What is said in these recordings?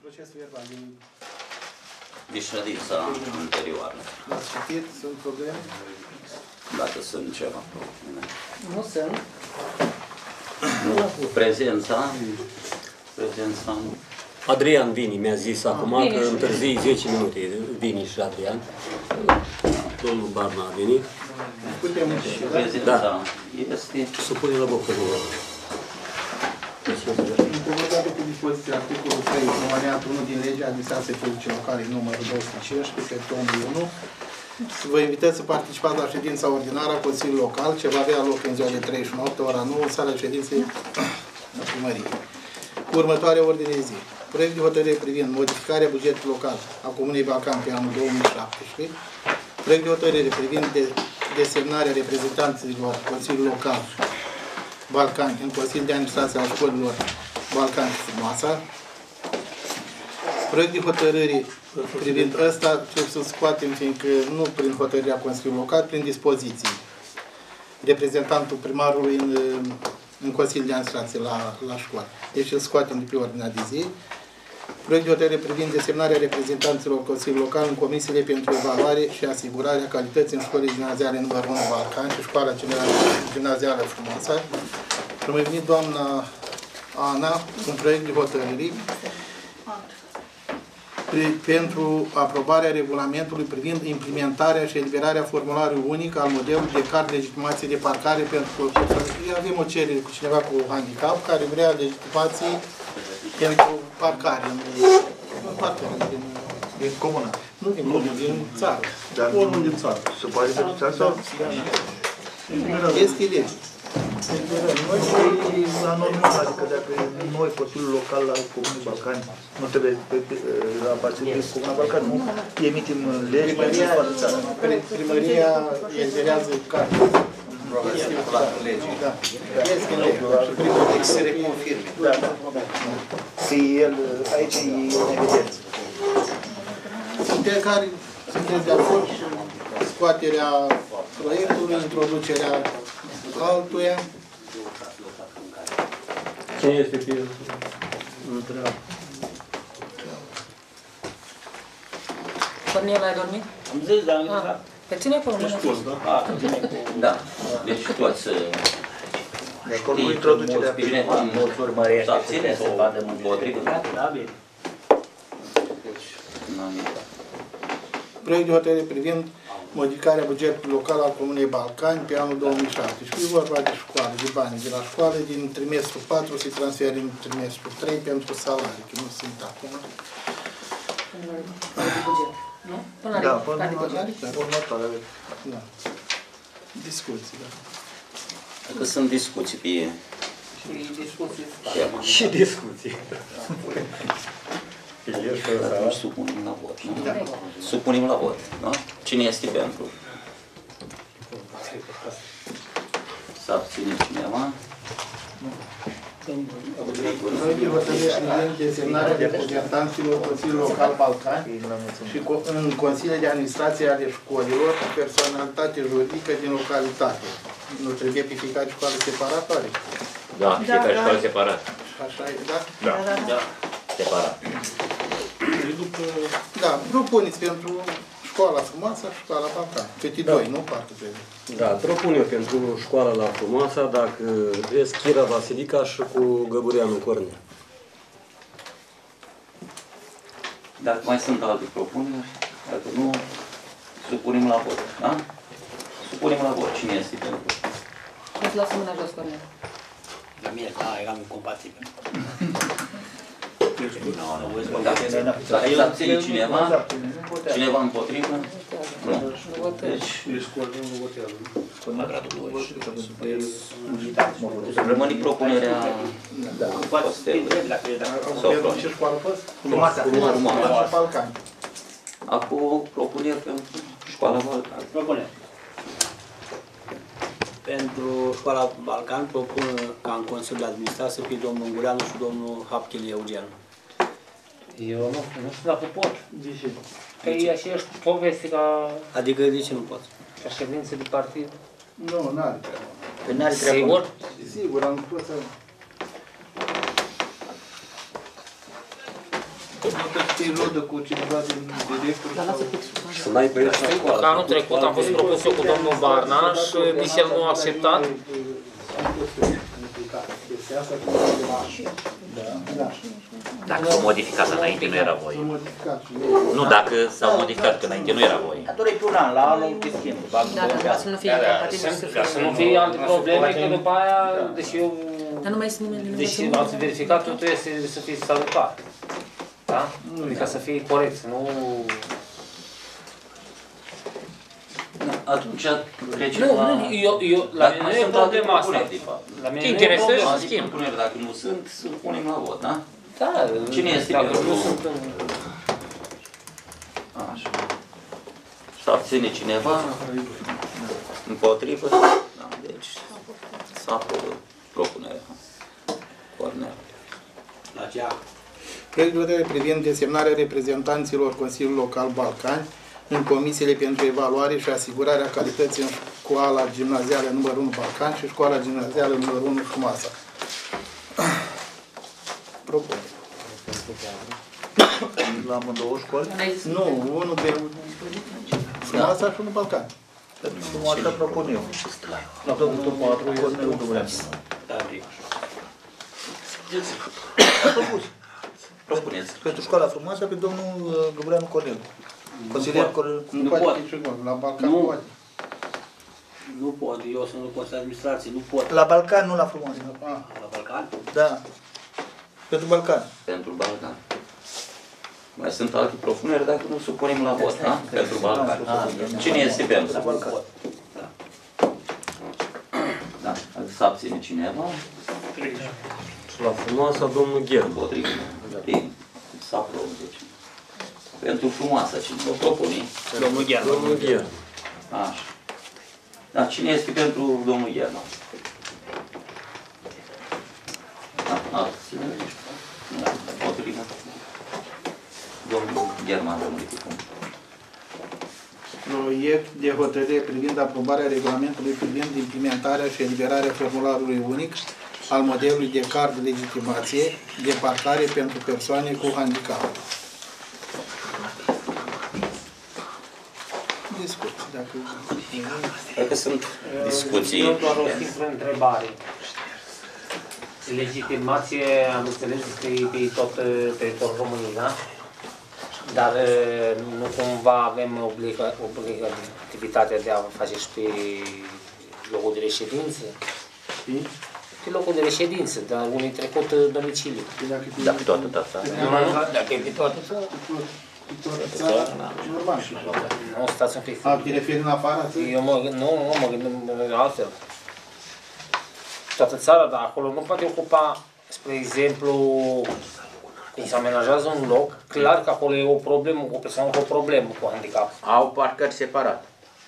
procesul verbal de ședința anterioară. L-ați citit? Sunt probleme? Dacă sunt ceva probleme. Nu sunt. Nu, prezența. Adrian Vini mi-a zis acum că întârzii 10 minute. Vini și Adrian. Domnul Barna a venit. Putem și prezența este... Supune la vot. În conformitate cu dispoziția articolul 3, alineatul 1 din legea administrației publice locale numărul 215 pe 2001, vă invităm să participați la ședința ordinară a Consiliului Local, ce va avea loc în ziua de 31 ora 9, în sala ședinței primăriei. Cu următoarea ordine de zi. Proiect de hotărâre privind modificarea bugetului local a Comunei Balcan pe anul 2017, proiect de hotărâre privind desemnarea reprezentanților Consiliului Local Balcani în Consiliul de Administrație al Școlilor Balcani și Frumoasa. Proiect de hotărâre privind ăsta, trebuie să-l scoatem, fiindcă nu prin hotărârea Consiliului Local, prin dispoziții. Reprezentantul primarului în Consiliul de Administrație la școală. Deci îl scoatem de pe ordinea de zi. Proiect de hotărâre privind desemnarea reprezentanților Consiliului Local în comisiile pentru evaluare și asigurarea calității în școlile gimnaziale numărul 1 Balcan și școala gimnazială Frumoasa. Și a venit doamna Ana un proiect de hotărâre pentru aprobarea regulamentului privind implementarea și eliberarea formularului unic al modelului de card de legitimație de parcare pentru copii. Avem o cerere cu cineva cu handicap care vrea legitimații pentru parcare din comună. Nu din comună, din țară. Dar nu din țară. Se poate să asta? Este lege. Noi și la normal, adică dacă noi, Consiliul Local al Comunei Balcani, nu trebuie la aparține de Comuna Balcani, nu emitim legi pentru toată țara. Primăria eliberează carte. Este la legii. Da. Este în lege. Se reconfirme. Da. Și el, aici e în evidență. Sunteți de acord cu scoaterea proiectului, introducerea altuia? Cine este pe el? Nu trebuie. Cornel, ai dormit? Am zis, dar am intrat. Pe ține pe mână. Da, deci toți Școlul introducerea pe cineva să abține sau împotrivă. Da, bine. Proiect de hotărâre privind modificarea bugetului local al Comunei Balcani pe anul 2017. E vorba de școală, de bani de la școală, din trimestrul 4 se transferă în trimestrul 3 pentru salarii, că nu sunt acum. Nu? Da, până la următoarea. Da. Discuții, da. Dacă sunt discuții pe tema. Și discuții. Atunci supunem la vot, nu? Supunem la vot, nu? Cine este pentru? Să abține cineva? Noi de hotărâre privind desemnarea reprezentanților Consiliului Local Balcani și în Consiliul de Administrație ale școlilor cu personalitate juridică din localitate. Nu trebuie pe fiecare școală separatoare. Da, fiecare școală separat. Așa e, da? Da. Separat. Da, propuneți pentru școala frumoasă și școala Balcan. Câte doi, nu? Parcă trebuie. Da, propun eu pentru școala la Frumoasa, dacă vreți, Chira Vasilica și cu Găbureanu Cornel. Dacă mai sunt alte propuneri, dacă nu, supunem la vot, da? Supunem la vot. Cine este pentru? Îți lasă mâna jos, Cornel. La mine, da, eram incompatibil. Da. Dacă el abține cineva, cineva împotrivă? Nu. Deci, rămâne propunerea Pentru ce școală fost? Frumoasa. Frumoasa Balcan. Acum propuneri pentru școala Balcan. Propune. Pentru școala Balcan propun ca în Consiliul de Administrație pe domnul Ungureanu și domnul Hapchil Eugen. Eu nu știu dacă pot. De ce? Că e aceeași poveste ca Adică de ce nu pot? ședințe de partid. Nu, n-are treabă. Că n-are treabă. Sigur? Sigur, am spus să... se rodă cu cineva din director sau... Să n-ai băieți. Știu că anul trecut am fost propus eu cu domnul Barna și nici el nu a acceptat. Dacă s-a modificat înainte, nu era voie. Nu, dacă s-au modificat, că înainte nu era voie. Atunci pe un an, la anul te schimb. Da, dar să nu fie Ca să nu fie alte probleme, că după aia, deși eu... Dar nu mai este nimeni. Deși ați verificat, totul este să fie salutar. Da? Adică să fie corect, să nu... Atunci trecem Nu, la... la mine nu e problema asta. La mine Te nu e interesează problema. să schimbi. Propuneri, dacă nu sunt, să punem la vot, da? Da, Cine este dacă pentru? nu sunt în... Așa. S-a abține cineva? Împotrivă? Da, deci s-a aprobă propunerea. Cornel. La cea. Proiect de hotărâre privind desemnarea reprezentanților Consiliului Local Balcani în comisiile pentru evaluare și asigurarea calității în școala gimnazială numărul 1 Balcani și școala gimnazială numărul 1 Frumoasa. Propun. La amândouă școli? Nu, unul de Frumoasa și unul Balcani. Pentru frumoasa propun eu. La domnul Cornelu Dubreanu. Da, bine. Am propus. Propuneți. Pentru școala frumoasă pe domnul Dubreanu Cornelu. Consilier Cornelu. Nu poate nici unul, la Balcani Nu. poate. Nu pot, eu sunt în Consiliul Administrației, nu pot. La Balcan, nu la frumoasă. La Balcan? Da. Pentru Balcan. Pentru Balcan. Mai sunt alte propuneri, dacă nu supunem la vot, da? Pentru Balcan. Cine este pentru? Balcan. Da. Dacă s-a abține cineva, Și la Frumoasa, domnul Gher. împotrivă. Bine. S-a aprobă, deci. Pentru Frumoasa, cine o propune? Domnul Ghean. Domnul Gher. Așa. Dar cine este pentru domnul Gherman? Abținere. Nu, împotrivă. Domnul Gherman, domnul Ticum. Proiect de hotărâre privind aprobarea regulamentului privind implementarea și eliberarea formularului unic al modelului de card de legitimație de parcare pentru persoane cu handicap. Discuții, dacă... Dacă sunt discuții. Eu doar o simplă întrebare. Legitimație, am înțeles că e pe tot teritoriul României, da? Dar nu cumva avem obligativitatea de a face și pe locul de reședință? Pe locul de reședință, dar unii trecut domiciliu. Da, pe toată data. Dacă e pe toată țara. Normal. Nu, stați un pic. A, te referi în afara țării? Eu mă gândim altfel. Toată țara, dar acolo nu poate ocupa, spre exemplu, când se amenajează un loc, clar că acolo e o problemă, o persoană cu o problemă cu handicap. Au parcări separate.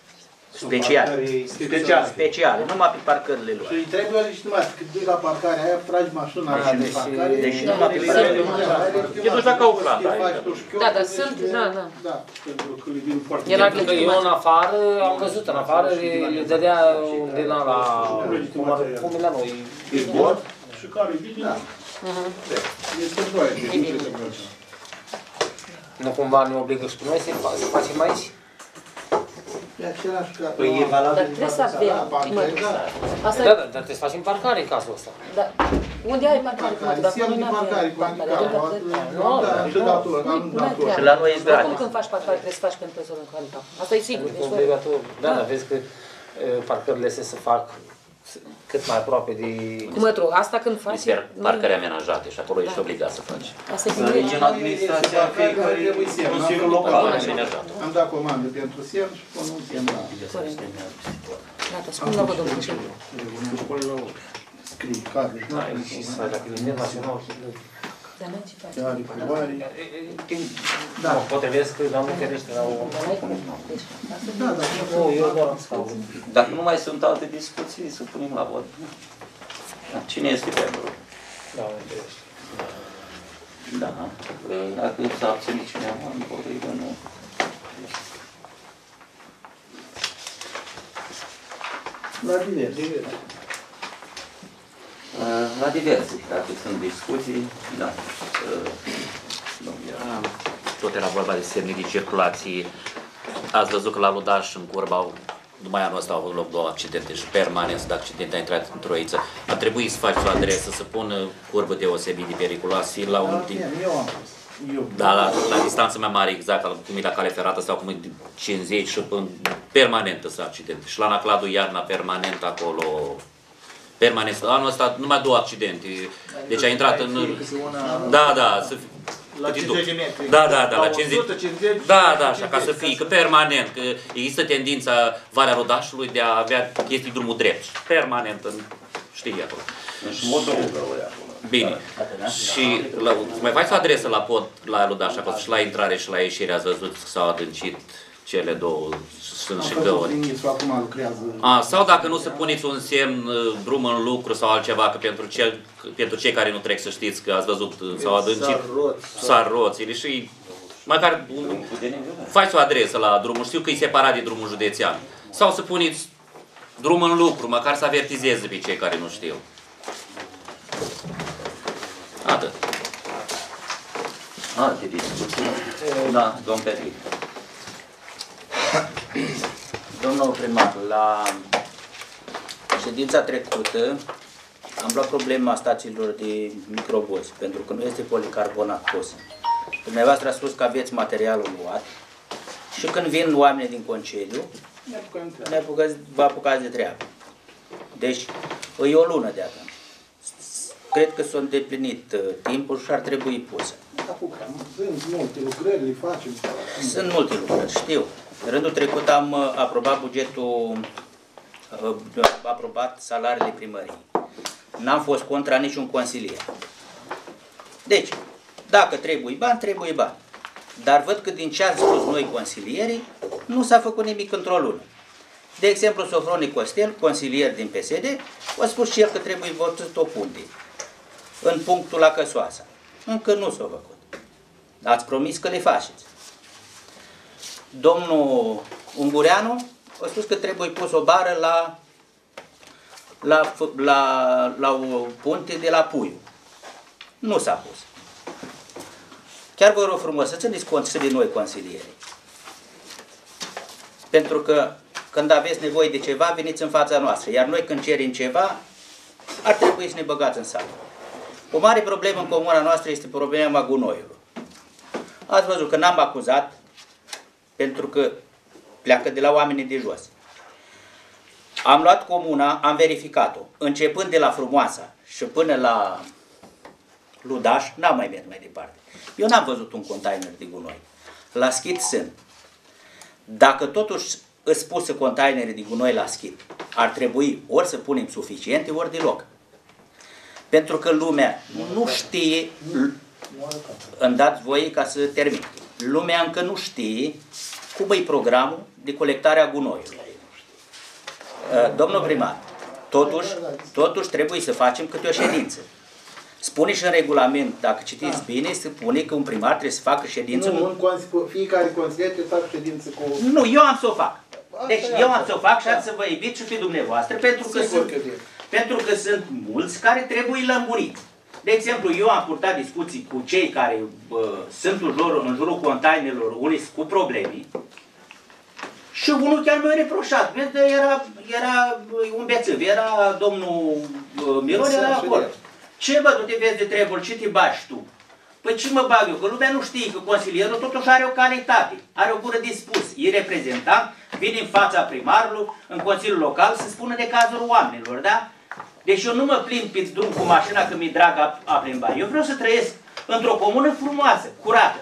Speciale, numai pe parcările lor. Și îi trebuie legitimație, că duci la parcarea aia, tragi mașina aia din parcare. Deci numai pe parcările lor. E dus la Kaufland. Da, dar sunt, da. Da, pentru că îi vin foarte... Era Pentru că eu în afară, am văzut, în afară le dădea undeva la... cum e la noi? bun și care vine. Da. Este voie, deci nu trebuie să mergem. Nu cumva ne obligă și pe noi să facem aici? E același ca... Păi e valabil. Dar trebuie să avem. Asta Da, e, dar trebuie să facem parcare în cazul ăsta. da. Unde ai parcare? Dacă Siam noi din nu parcare avem cu handicap. Da, și dator, am dator. Și la noi e Oricum gratis. când faci parcare trebuie să faci pentru persoane cu handicap. Asta e sigur. Deci, Obligatoriu. Da, dar vezi că parcările se fac cât mai aproape de... cu metro. Asta când faci... Este parcări amenajate și acolo ești obligat să faci. Asta e Aici bine. în administrația fiecare Consiliul Local. Amenajat. Am dat comandă pentru SEM și până un SEM la... Gata, spun la vă, domnul președinte. Scrii, cadre, Dacă gândim național... Dar n-ai ce faci. are culoare. Da. Potrivesc că am ferește la o... Dar n-ai cum. Deci, asta e Da, da, Nu, eu doar am stau. Dacă nu mai sunt alte discuții, să punem la vot. Cine este pentru? Da, am ferește. Da. Dacă s-a abținut cineva, împotrivă, nu. la diverse. La diverse, dacă sunt discuții, da. Domnul Ioan. tot era vorba de semne de circulație. Ați văzut că la Ludaș, în Curba, numai anul ăsta au avut loc 2 accidente și permanent de accidente a intrat în Troiță. A trebuit să faci o adresă, să pună curbă deosebit de periculoasă la un timp. Eu am pus. Da, la distanță mai mare, exact, cum e la cale ferată sau cum e 50 și până permanent să accidente. Și la Nacladu iarna permanent acolo. Permanent. Anul ăsta numai 2 accidente. Deci a intrat în... Da, să fie. La 50 de metri. Da, la 50. 150. Da, așa, ca să fie, că permanent, că există tendința Valea Rodașului de a avea chestii drumul drept. Permanent, știi acolo. Și motorul acolo. Bine. Și mai faci o adresă la pod, la Ludaș, acolo, și la intrare și la ieșire, ați văzut că s-au adâncit cele două, sunt și găuri. Acum lucrează. Sau dacă nu să puneți un semn, drum în lucru sau altceva, că pentru cei care nu trec să știți că ați văzut, s-au adâncit sarroțile și măcar faci o adresă la drumul, știu că e separat de drumul județean. Sau să puneți drum în lucru, măcar să avertizeze pe cei care nu știu. Atât. Alte discuții? Da, domn Petric. Domnul primar, la ședința trecută am luat problema stațiilor de microbuzi, pentru că nu este policarbonat pus. Dumneavoastră a spus că aveți materialul luat și când vin oamenii din concediu, vă apucați de treabă. Deci, e o lună de atunci. Cred că s-a îndeplinit timpul și ar trebui pusă. Sunt multe lucrări, le facem. Sunt multe lucrări, știu. Rândul trecut am aprobat bugetul, aprobat salariile primării. N-am fost contra niciun consilier. Deci, dacă trebuie bani, trebuie bani. Dar văd că din ce ați spus noi consilierii, nu s-a făcut nimic într-o lună. De exemplu, Sofroni Costel, consilier din PSD, a spus și el că trebuie văzut o punte în punctul la Căsoasa. Încă nu s-a făcut. Ați promis că le faceți. Domnul Ungureanu a spus că trebuie pus o bară la o punte de la Puiu. Nu s-a pus. Chiar vă rog frumos să țineți cont și de noi consilieri. Pentru că când aveți nevoie de ceva, veniți în fața noastră. Iar noi când cerem ceva, ar trebui să ne băgați în sală. O mare problemă în comuna noastră este problema gunoiului. Ați văzut că n-am acuzat pentru că pleacă de la oamenii de jos. Am luat comuna, am verificat-o. Începând de la Frumoasa și până la Ludaș, n-am mai mers mai departe. Eu n-am văzut un container de gunoi. La Schid sunt. Dacă totuși îți pusă containere de gunoi la Schid, ar trebui ori să punem suficiente, ori deloc. Pentru că lumea nu știe, îmi dați voie ca să termin, lumea încă nu știe cum e programul de colectare a gunoiului. Domnul primar, totuși trebuie să facem câte o ședință. Spune și în regulament, dacă citiți bine, se spune că un primar trebuie să facă ședință. Nu, fiecare consilier trebuie să facă ședință cu... Nu, eu am să o fac. Deci eu am să o fac și am să vă invit și pe dumneavoastră, pentru că sunt mulți care trebuie lămuriți. De exemplu, eu am purtat discuții cu cei care sunt în jurul containerelor, unii cu probleme, și unul chiar mi-a reproșat. Vezi, era un bețăv, era domnul Miron, era acolo. Ce bă, tu te vezi de treburi, ce te bagi tu? Păi ce mă bag eu? Că lumea nu știe că consilierul totuși are o calitate, are o gură de spus. E reprezentant, vine în fața primarului, în Consiliul Local, să spună de cazul oamenilor, da? Deci eu nu mă plimb pe drum cu mașina că mi-e drag a plimba. Eu vreau să trăiesc într-o comună frumoasă, curată.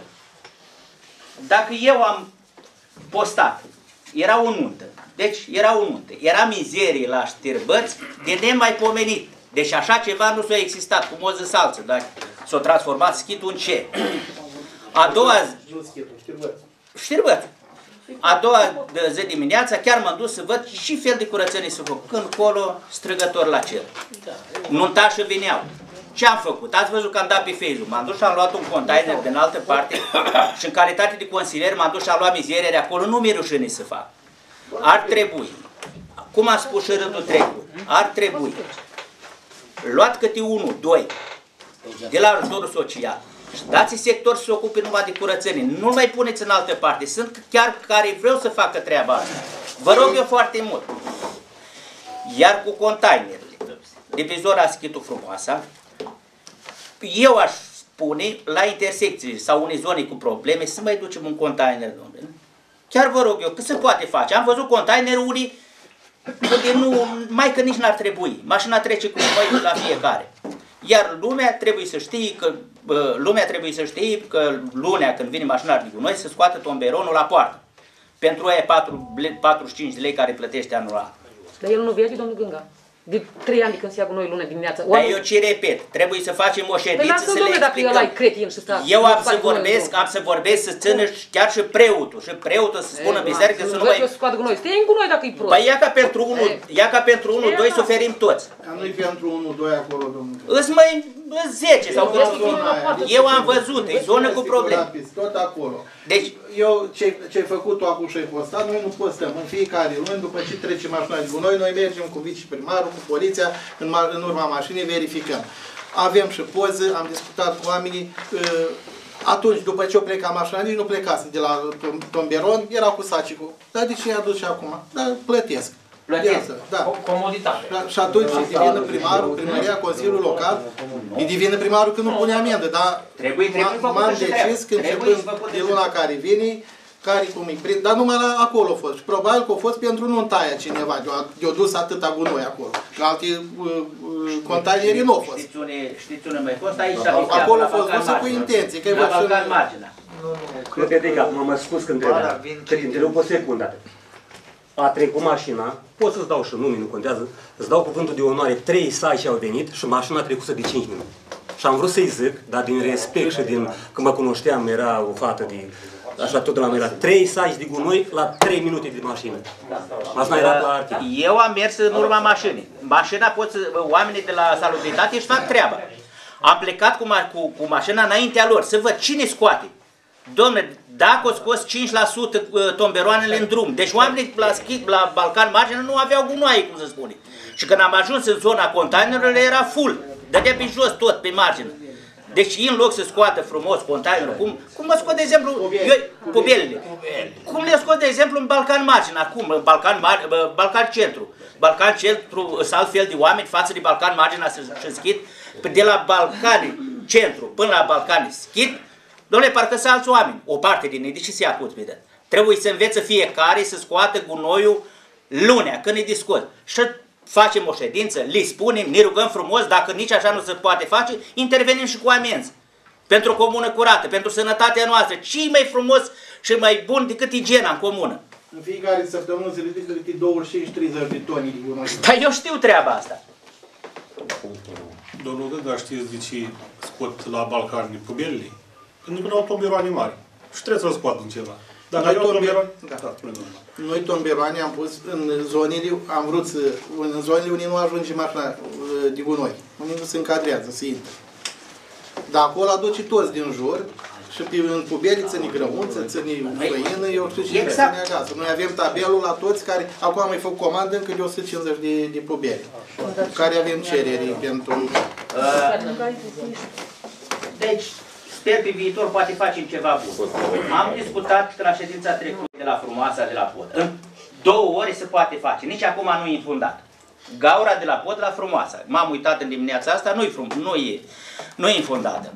Dacă eu am postat, era o nuntă, deci era o nuntă, era mizerie la știrbăți de nemaipomenit. Deci așa ceva nu s-a existat, cum o zis alții, dar s-a transformat schitul în ce? A doua zi, știrbăți. A doua zi dimineața chiar m-am dus să văd și fel de curățenie să fac. Când colo, strigător la cer. Nuntașii veneau. Ce am făcut? Ați văzut că am dat pe Facebook. M-am dus și am luat un container din altă parte și în calitate de consilier m-am dus și am luat mizerie de acolo. Nu mi-e rușine să fac. Ar trebui, cum am spus și rândul trecut, ar trebui luat câte unul, doi, de la ajutorul social, Și dați sector să se ocupe numai de curățenie. Nu mai puneți în altă parte. Sunt chiar care vreau să facă treaba asta. Vă rog eu foarte mult. Iar cu containerele, divizora Schitul Frumoasa, eu aș spune la intersecții sau unei zone cu probleme să mai ducem un container, domnule. Chiar vă rog eu, că se poate face. Am văzut containeri unii unde nu, mai că nici n-ar trebui. Mașina trece cu noi la fiecare. Iar lumea trebuie să știe că lunea când vine mașina de gunoi să scoată tomberonul la poartă. Pentru aia 45 de lei care plătește anual. Dar el nu vede, domnul Gânga. De 3 ani când se ia cu noi lună dimineața. Dar eu ce repet, trebuie să facem o ședință să le explicăm. Eu am să vorbesc să țină chiar și preotul. Și preotul să spună biserică să nu mai... Stai în gunoi dacă e prost. Păi ia ca pentru 1, 2 suferim toți. Nu-i pentru 1, 2 acolo, domnule. Îți mai 10 sau cât. Eu am văzut, e zonă cu probleme. Tot acolo. Deci, eu ce-ai făcut tu acum și-ai postat, noi nu postăm. În fiecare luni, după ce trece mașina de gunoi, noi mergem cu viceprimarul, cu poliția, în urma mașinii, verificăm. Avem și poze, am discutat cu oamenii. Atunci, după ce o pleca mașina, nici nu plecase de la tomberon, era cu sacicul. Dar de ce i-a dus și acum? Dar plătesc. Da. Comoditate. Și atunci devine primarul, primăria, Consiliul Local, îi devine primarul că nu pune amendă, dar m-am decis că începând de luna care vine, care cum îi prind, dar numai la acolo a fost. Și probabil că a fost pentru nu taia cineva, de-o dus atâta gunoi acolo. Că alte containerii nu au fost. Știți unde mai fost? Aici acolo a fost dusă cu intenție. La Balcan Marginea. M-am spus când te întrerup o secundă. A trecut mașina, pot să-ți dau și nume, nu contează, îți dau cuvântul de onoare, 3 saci au venit și mașina trecuse de 5 minute. Și am vrut să-i zic, dar din respect și din că mă cunoșteam, era o fată de, așa tot la mine, era 3 saci de gunoi la 3 minute de mașină. Mașina era la artic. Eu am mers în urma mașinii. Mașina, oamenii de la salubritate își fac treaba. Am plecat cu mașina înaintea lor, să văd cine scoate. Dom'le, dacă o scos 5% tomberoanele în drum, deci oamenii la Balcan Marginea nu aveau gunoaie, cum se spune. Și când am ajuns în zona containerului, era full. Dădea pe jos tot, pe margine. Deci în loc să scoată frumos containerul, cum mă scot de exemplu, pubelele. Cum le scot de exemplu în Balcan Marginea, acum, în Balcan Centru. Balcan Centru sunt altfel de oameni față de Balcan Marginea și Schid, de la Balcan Centru până la Balcan Schid. Dom'le, parcă sunt alți oameni, o parte din ei, de ce se ia puț, vedea? Trebuie să învețe fiecare să scoată gunoiul lunea, când îi discut. Și facem o ședință, le spunem, ne rugăm frumos, dacă nici așa nu se poate face, intervenim și cu amenzi. Pentru o comună curată, pentru sănătatea noastră. Ce mai frumos și mai bun decât igiena în comună? În fiecare săptămână se ridică de 25-30 de toni de gunoi. Dar eu știu treaba asta. Domnul Gânga, știți de ce scot la Balcani pubelele? Pentru că nu au tomberoane mari. Și trebuie să-l scoată în ceva. Dacă ai tomberoane... Noi tomberoane am pus în zonele, am vrut să... În zonele unde nu ajunge mașina de gunoi. Unde nu se încadrează, se intră. Dar acolo aduce toți din jur și în pubele ține grăunță, ține făină, eu știu ce ține acasă. Noi avem tabelul la toți care... Acum am mai făcut comandă încă de 150 de pubele. Care avem cereri pentru... Deci... Sper pe viitor poate facem ceva bun. Am discutat la ședința trecută de la Frumoasa de la Pod. În 2 ore se poate face. Nici acum nu e infundat. Gaura de la Pod la Frumoasa. M-am uitat în dimineața asta, nu e infundată.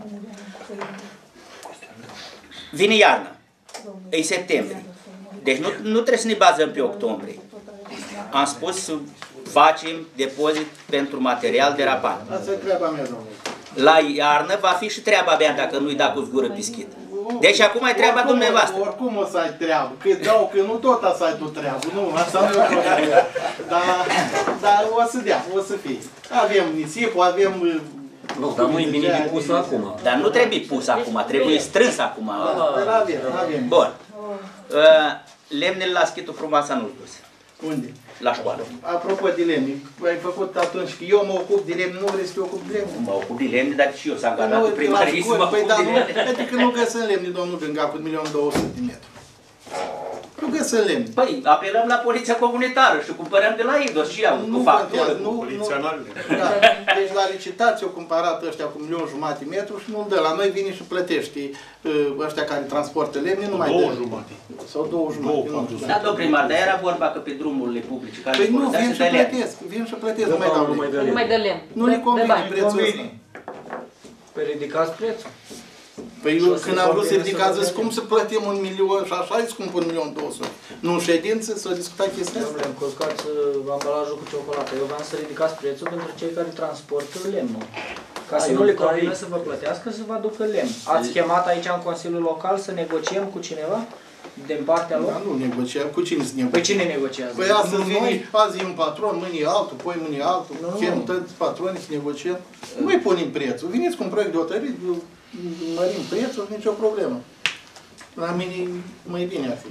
Vine iarna. E septembrie. Deci nu trebuie să ne bazăm pe octombrie. Am spus să facem depozit pentru material de rapat. Asta e treaba mea, domnule. La iarnă va fi și treaba mea dacă nu-i da cu zgură pischit. Deci acum e treaba dumneavoastră. Oricum o să ai treabă. Că dau, că nu tot asta ai tu treabă. Nu, asta nu e problemă. Dar o să dea, o să fie. Avem nisipul, avem... Nu, dar nu e bine de pus acum. Dar nu trebuie pus acum, trebuie strâns acum. Avem. Bun. Lemnele la Schitul Frumoasa nu-l dus. Unde? La școală. Apropo de lemne, ai făcut atunci că eu mă ocup de lemne, nu vrei să te ocup de lemne? Mă ocup de lemne, dar și eu s-am angajat cu primărie să mă ocup de lemne. Pentru că nu găsim lemne, domnul Gânga, cu 1.200.000 de metri. Nu găsă lemn. Păi, apelăm la poliția comunitară și cumpărăm de la Idos și iau cu factură. Da. Deci la licitație au cumpărat ăștia cu 1.500.000 metru și nu-l dă. La noi vine și plătești ăștia care transportă lemne, nu mai dă. 2,5. Sau 2,5. Da, domnul primar, dar era vorba că pe drumurile publice care Păi nu, vin și plătesc. Vin și plătesc, nu mai dau lemn. Nu mai dă lemn. Nu le convine prețul ăsta. Păi ridicați prețul. Păi când am vrut să ridicați, zic, cum să plătim 1.000.000 și așa e scump 1.200.000. Nu în ședință să discutați chestia asta? Domnule, încoscați ambalajul cu ciocolată. Eu v-am să ridicați prețul pentru cei care transportă lemnul. Ca să nu le convine să vă plătească, să vă aducă lemn. Ați chemat aici în Consiliul Local să negociem cu cineva? Din partea lor? Da, nu negociam. Cu cine să negociam? Păi cine negociază? Păi astăzi vine, azi e un patron, mâine e altul, poi mâine e altul. Chem toți patronii să negociem. Nu-i punem prețul. Veniți cu un proiect de hotărâre, mărim prețul, nicio problemă. La mine mai bine ar fi.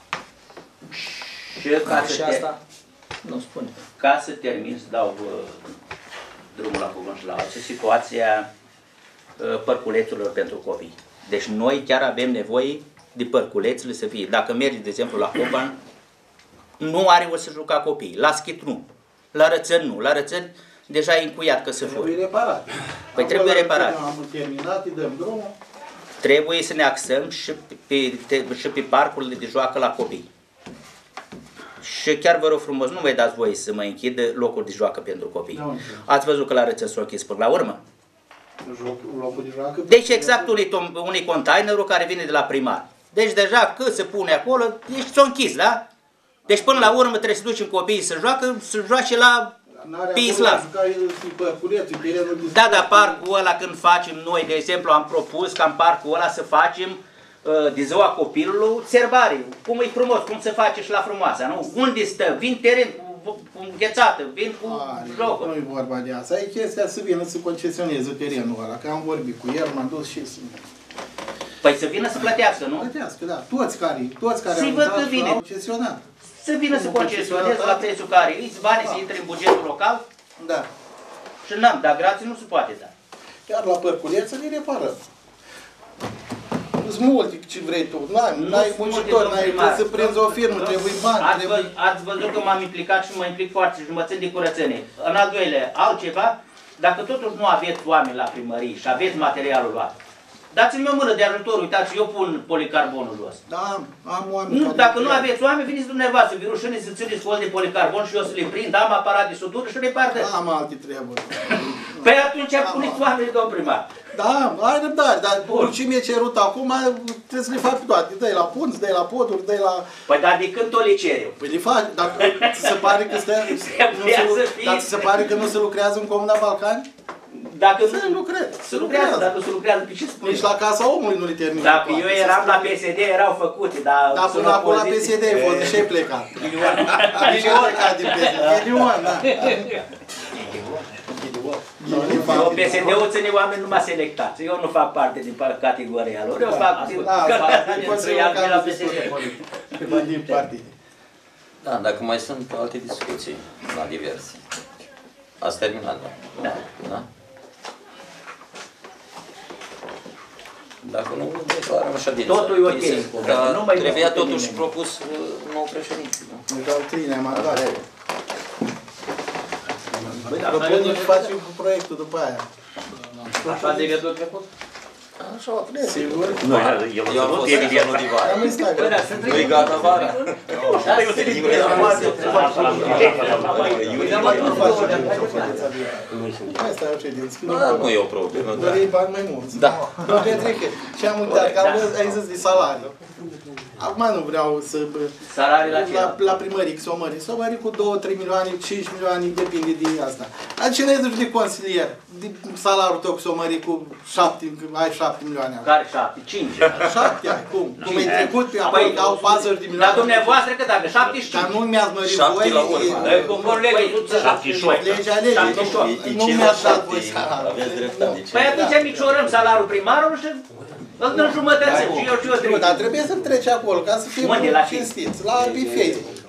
Și asta? Nu spune. Ca să termin, să dau drumul la cuvânt și la altă situația părculețurilor pentru copii. Deci noi chiar avem nevoie de părculețele să fie. Dacă mergi, de exemplu, la Copan, nu are o să juca copiii. La Schit nu. La Rățăni nu. La Rățăni deja e încuiat că se fură. Trebuie reparat. Păi trebuie reparat. Am terminat, îi dăm drumul. Trebuie să ne axăm și pe parcurile de joacă la copii. Și chiar vă rog frumos, nu mai dați voie să mă închid locuri de joacă pentru copii. Ați văzut că la Rățăni s-o închis până la urmă? Locul de joacă. Deci exact unui containerul care vine de la primar. Deci deja cât se pune acolo, deci s-o închis, da? Deci până la urmă trebuie să ducem copiii să joace la pe Islam. Da, dar parcul ăla când facem noi, de exemplu, am propus ca în parcul ăla să facem de ziua copilului serbare. Cum e frumos, cum se face și la Frumoasa, nu? Unde stă? Vin teren cu înghețată, vin cu jocuri. Nu e vorba de asta. E chestia să vină să concesioneze terenul ăla, că am vorbit cu el, m-am dus și să... Păi să vină să plătească, nu? Plătească, da. Toți care să-i văd că vine. au concesionat. Să vină să concesioneze la prețul care îi banii să intre în bugetul local. Da. Și n-am, dar grație nu se poate da. Chiar la părculeță le reparăm. Sunt multe ce vrei tu. N-ai muncitori, trebuie să prinzi o firmă, trebuie bani. Ați văzut că m-am implicat și mă implic foarte și mă țin de curățenie. În al doilea, altceva, dacă totuși nu aveți oameni la primărie și aveți materialul luat, dați-mi o mână de ajutor, uitați, eu pun policarbonul jos. Da, am oameni. Nu, dacă nu aveți oameni, veniți dumneavoastră, vi rușine să țineți fol de policarbon și eu să le prind, am aparat de sudură și repar. Am alte treburi. Păi atunci puneți oamenii, domn primar. Da, ai răbdare, dar ce mi-e cerut acum, trebuie să le fac toate. Dă-i la punți, dă-i la poduri, dă-i la... Păi dar de când tot le cer eu? Păi le faci, dar ți se pare că se pare că nu se lucrează în Comuna Balcani? Dacă se lucrează. Se lucrează, dar nu se lucrează, pe ce spune? Nici la Casa Omului nu le termină. Dacă eu eram la PSD, erau făcute, dar... Dar până acum la PSD ai fost, de ce ai plecat? De ce ai plecat din PSD? Ghinion, da. PSD-ul ține oameni numai selectați. Eu nu fac parte din categoria lor. Eu fac din la PSD. Din partide. Da, dacă mai sunt alte discuții la diverse. Ați terminat, da? Da. Dacă nu, declarăm ședința. Totul e ok. Dar trebuia totuși propus nou președinte. Deci al treilea mandat. Propunem să facem cu proiectul după aia. Așa de gândul trecut? Așa, sigur. Nu, eu am fost Emilianul Divara. Nu-i gata vara. Asta e o ședință. Nu e o problemă. Dărei bani mai mulți. Da. Domnul Petriche, ce am uitat, că ai zis de salarii. Acum nu vreau să... Salarii la primării, s-o mări. S-o mări cu 2-3 milioane, 5 milioane, depinde de asta. Dar ce ne duci de consilier? Salariul tău s-o mări cu 7, ai 7 milioane. Care 7? 5. 7 ai, cum? Cum ai trecut pe acolo, că au 40 de milioane. Dar dumneavoastră cât aveți? 75. Dar nu mi-ați mărit voi. 7 la urmă. Conform legii. 78. Legea legii. Nu mi-ați dat voi salariul. Aveți dreptate. Păi atunci micșorăm salariul primarului și îl dăm jumătăți. Și eu dar trebuie să treci acolo, ca să fim cinstiți. La Facebook.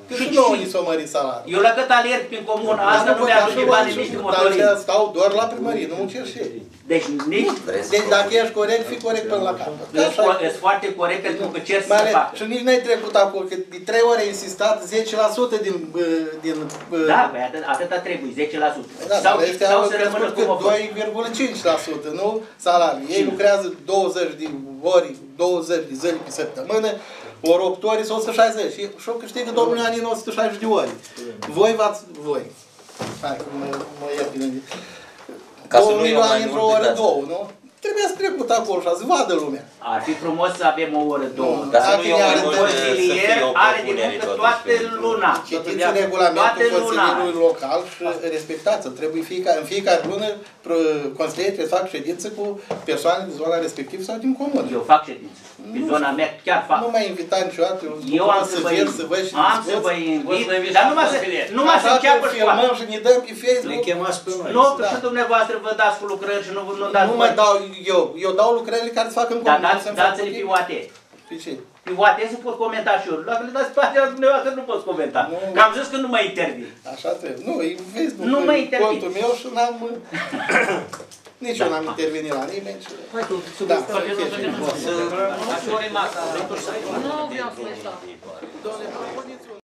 Că și nouă ni s-o mări salariul. Eu la cât alerg prin comuna asta nu mi-ajunge banii nici de motorii. Dar stau doar la primărie, nu încerc și ei. Deci nici... Deci dacă ești corect, fii corect până la capăt. Ești foarte corect pentru că cer să se facă. Și nici n-ai trecut acolo, că de 3 ore ai insistat 10% din... Da, băi, atâta trebuie, 10%. Da, Sau să rămână cum a fost. 2,5%, nu? Salariu. Ei lucrează 20 de ori, 20 de zile pe săptămână, ori 8 ore sau 160. Și-o câștigă domnul Ani în 160 de ori. Voi. Hai, mă iert bine. 2 milioane într-o oră, 2, nu? Trebuie să trecut acolo și să vadă lumea. Ar fi frumos să avem o oră, 2. Ca să nu iau mai mult consilier are de muncă toată luna. Citiți regulamentul Consiliului Local și respectați-l. Trebuie în fiecare lună consilierii trebuie să fac ședință cu persoane din zona respectivă sau din comună. Eu fac ședință. Pe zona mea chiar fac. Nu m-ai invitat niciodată. Eu am să vă invit, dar numai să înceapă școala. Filmăm și ne dăm pe Facebook. Ne chemați pe noi. Nu, că și dumneavoastră vă dați cu lucrări și nu dați. Nu mă dau eu dau lucrările care se fac în comună. Dar dați-le pe UAT. Pe ce? Pe UAT se pot comenta și eu. Dacă le dați pe pagina dumneavoastră nu poți comenta. Că am zis că nu mă intervin. Așa trebuie. Nu, e Facebook. Nu mă intervin. Contul meu și n-am... Nici eu n-am intervenit la nimeni. Hai tu, da, nu vreau să mai stau.